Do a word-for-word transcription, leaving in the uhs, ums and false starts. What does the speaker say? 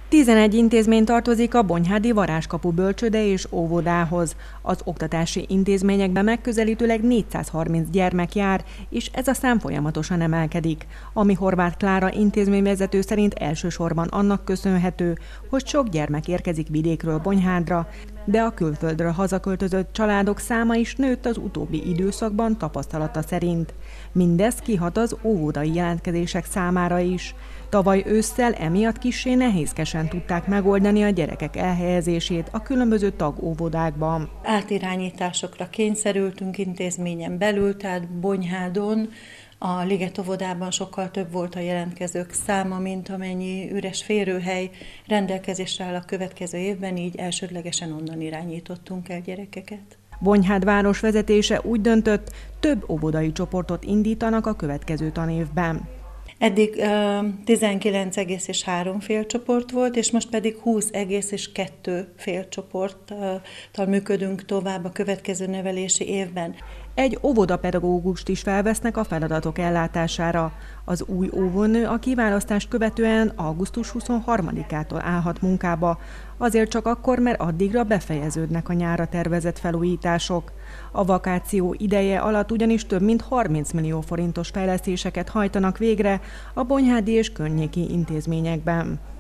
tizenegy intézmény tartozik a Bonyhádi Varázskapu bölcsőde és óvodához. Az oktatási intézményekben megközelítőleg négyszázharminc gyermek jár, és ez a szám folyamatosan emelkedik. Ami Horváth Klára intézményvezető szerint elsősorban annak köszönhető, hogy sok gyermek érkezik vidékről Bonyhádra, de a külföldről hazaköltözött családok száma is nőtt az utóbbi időszakban tapasztalata szerint. Mindez kihat az óvodai jelentkezések számára is. Tavaly ősszel emiatt kissé nehézkesen tudták megoldani a gyerekek elhelyezését a különböző tagóvodákban. Átirányításokra kényszerültünk intézményen belül, tehát Bonyhádon, a Liget-óvodában sokkal több volt a jelentkezők száma, mint amennyi üres férőhely rendelkezésre áll a következő évben, így elsődlegesen onnan irányítottunk el gyerekeket. Bonyhád város vezetése úgy döntött, több óvodai csoportot indítanak a következő tanévben. Eddig uh, tizenkilenc egész és három félcsoport volt, és most pedig húsz egész és kettő félcsoporttal működünk tovább a következő nevelési évben. Egy óvodapedagógust is felvesznek a feladatok ellátására. Az új óvónő a kiválasztást követően augusztus huszonharmadikától állhat munkába, azért csak akkor, mert addigra befejeződnek a nyárra tervezett felújítások. A vakáció ideje alatt ugyanis több mint harminc millió forintos fejlesztéseket hajtanak végre a bonyhádi és környéki intézményekben.